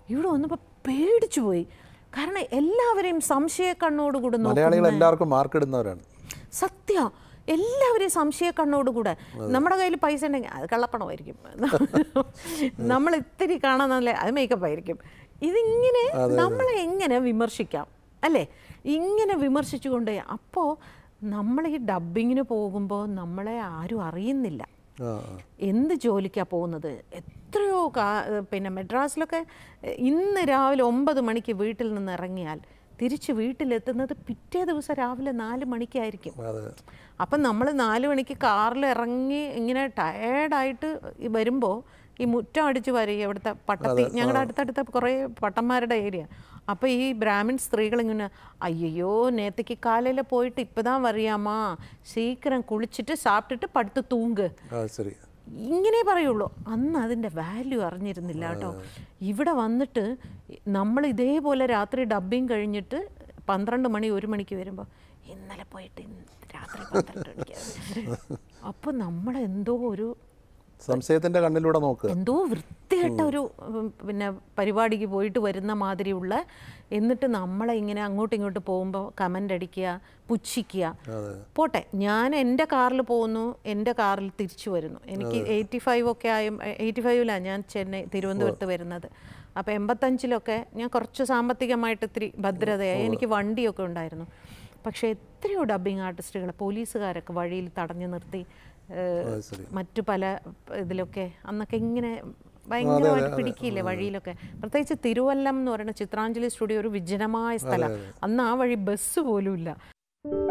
ഇവിടെ വന്നപ്പോൾ പേടിച്ചു പോയി. കാരണം എല്ലാവരെയും സംശയ കണ്ണോടുകൂടെ മലയാളികൾ എല്ലാവർക്കും മാർക്ക് ഇടുന്നവരാണ്. സത്യ എല്ലാവരെയും സംശയ കണ്ണോടുകൂടെ. നമ്മുടെ കയ്യിൽ പൈസ ഉണ്ടെങ്കിൽ അത് കള്ളപ്പണമായിരിക്കും, നമ്മൾ ഇത്തിരി കാണാൻ നല്ല അത് മേക്കപ്പ് ആയിരിക്കും. ഇതിങ്ങനെ നമ്മളെ എങ്ങനെ വിമർശിക്കാം അല്ലേ? ഇങ്ങനെ വിമർശിച്ചുകൊണ്ട് അപ്പോൾ നമ്മൾ ഈ ഡബ്ബിങ്ങിന് പോകുമ്പോൾ നമ്മളെ ആരും അറിയുന്നില്ല എന്ത് ജോലിക്കാണ് പോകുന്നത്. എത്രയോ പിന്നെ മെഡ്രാസിലൊക്കെ ഇന്ന് രാവിലെ 9 മണിക്ക് വീട്ടിൽ നിന്ന് ഇറങ്ങിയാൽ തിരിച്ച് വീട്ടിലെത്തുന്നത് പിറ്റേ ദിവസം രാവിലെ 4 മണിക്കായിരിക്കും. അപ്പം നമ്മൾ 4 മണിക്ക് കാറിൽ ഇറങ്ങി ഇങ്ങനെ ടയേർഡായിട്ട് വരുമ്പോൾ ഈ മുറ്റം അടിച്ച് വരിക ഇവിടുത്തെ പട്ടത്തി, ഞങ്ങളുടെ അടുത്തടുത്ത കുറേ പട്ടന്മാരുടെ ഏരിയ. അപ്പോൾ ഈ ബ്രാഹ്മിൺ സ്ത്രീകളിങ്ങനെ അയ്യോ നേരത്തേക്ക് കാലയിൽ പോയിട്ട് ഇപ്പതാ വറിയാമാ, സീക്കിരം കുളിച്ചിട്ട് സാപ്പിട്ടിട്ട് പടുത്ത് തൂങ്ക്, ഇങ്ങനെ പറയുള്ളൂ. അന്ന് അതിൻ്റെ വാല്യൂ അറിഞ്ഞിരുന്നില്ല കേട്ടോ. ഇവിടെ വന്നിട്ട് നമ്മൾ ഇതേപോലെ രാത്രി ഡബ്ബിങ് കഴിഞ്ഞിട്ട് 12 മണി 1 മണിക്ക് വരുമ്പോൾ ഇന്നലെ പോയിട്ട് രാത്രി 12 മണിക്ക് അപ്പോൾ നമ്മളെന്തോ ഒരു സംശയത്തിൻ്റെ കണ്ണിലൂടെ നോക്കുക, എന്തോ വൃത്തികെട്ട ഒരു പിന്നെ പരിപാടിക്ക് പോയിട്ട് വരുന്ന മാതിരിയുള്ള, എന്നിട്ട് നമ്മളെ ഇങ്ങനെ അങ്ങോട്ടും ഇങ്ങോട്ട് പോകുമ്പോൾ കമൻ്റ് അടിക്കുക, പുച്ഛിക്കുക. പോട്ടെ, ഞാൻ എൻ്റെ കാറിൽ പോകുന്നു, എൻ്റെ കാറിൽ തിരിച്ചു വരുന്നു. എനിക്ക് 85 ഒക്കെ 85ലാണ് ഞാൻ തിരുവനന്തപുരത്ത് വരുന്നത്. അപ്പോൾ 85ലൊക്കെ ഞാൻ കുറച്ച് സാമ്പത്തികമായിട്ട് ഇത്തിരി ഭദ്രതയായി, എനിക്ക് വണ്ടിയൊക്കെ ഉണ്ടായിരുന്നു. പക്ഷേ എത്രയോ ഡബ്ബിങ് ആർട്ടിസ്റ്റുകൾ പോലീസുകാരൊക്കെ വഴിയിൽ തടഞ്ഞു നിർത്തി മറ്റു പല ഇതിലൊക്കെ അന്നൊക്കെ ഇങ്ങനെ ഭയങ്കരമായിട്ട് പിടിക്കില്ലേ വഴിയിലൊക്കെ. പ്രത്യേകിച്ച് തിരുവല്ലം എന്ന് പറയുന്ന ചിത്രാഞ്ജലി സ്റ്റുഡിയോ ഒരു വിജനമായ സ്ഥലമാണ്. അന്ന് ആ വഴി ബസ് പോലും ഇല്ല.